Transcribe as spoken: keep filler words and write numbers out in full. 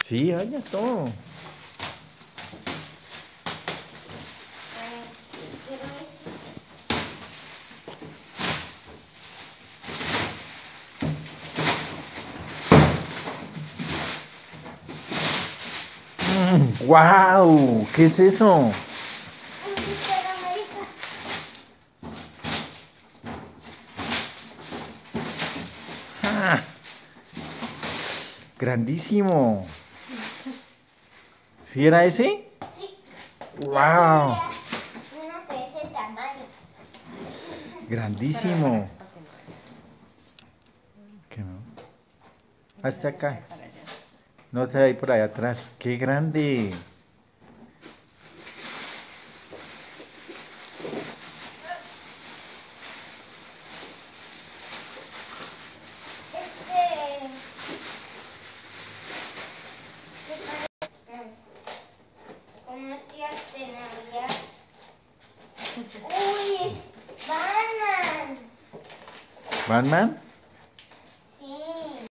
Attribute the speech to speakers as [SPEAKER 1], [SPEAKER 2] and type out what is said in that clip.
[SPEAKER 1] Sí, vaya todo.
[SPEAKER 2] Ay, quiero ese.
[SPEAKER 1] ¡Wow! ¿Qué es eso?
[SPEAKER 2] Un Capitán América.
[SPEAKER 1] ¡Ah! Grandísimo. ¿Sí era ese?
[SPEAKER 2] Sí, yo
[SPEAKER 1] ¡Wow!
[SPEAKER 2] quería uno de ese tamaño.
[SPEAKER 1] Grandísimo. ¿Qué no? Hasta acá. No te ahí por allá atrás. ¡Qué grande!
[SPEAKER 2] Este. ¿Qué parece? Como tías de Navidad. Uy, es Batman.
[SPEAKER 1] ¿Batman?